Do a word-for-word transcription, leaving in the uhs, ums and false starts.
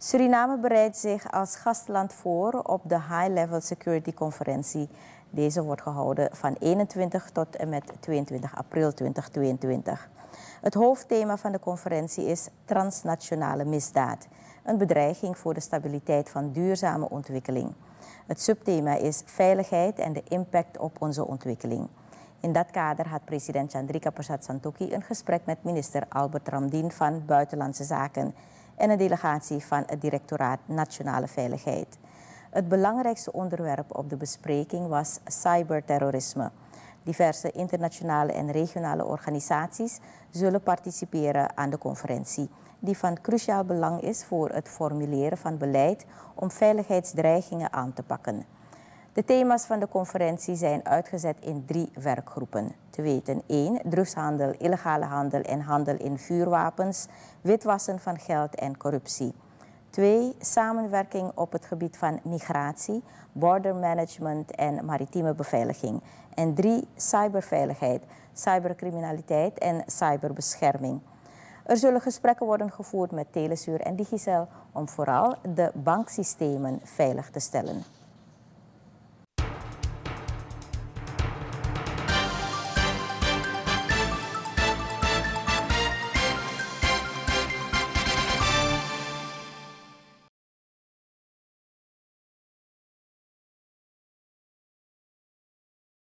Suriname bereidt zich als gastland voor op de High-Level Security Conferentie. Deze wordt gehouden van eenentwintig tot en met tweeëntwintig april tweeduizend tweeëntwintig. Het hoofdthema van de conferentie is transnationale misdaad, een bedreiging voor de stabiliteit van duurzame ontwikkeling. Het subthema is veiligheid en de impact op onze ontwikkeling. In dat kader had president Chandrika Persat Santokhi een gesprek met minister Albert Ramdien van Buitenlandse Zaken en een delegatie van het Directoraat Nationale Veiligheid. Het belangrijkste onderwerp op de bespreking was cyberterrorisme. Diverse internationale en regionale organisaties zullen participeren aan de conferentie, die van cruciaal belang is voor het formuleren van beleid om veiligheidsdreigingen aan te pakken. De thema's van de conferentie zijn uitgezet in drie werkgroepen. Te weten één. Drugshandel, illegale handel en handel in vuurwapens, witwassen van geld en corruptie. twee. Samenwerking op het gebied van migratie, border management en maritieme beveiliging. En drie. Cyberveiligheid, cybercriminaliteit en cyberbescherming. Er zullen gesprekken worden gevoerd met Telesur en Digicel om vooral de banksystemen veilig te stellen.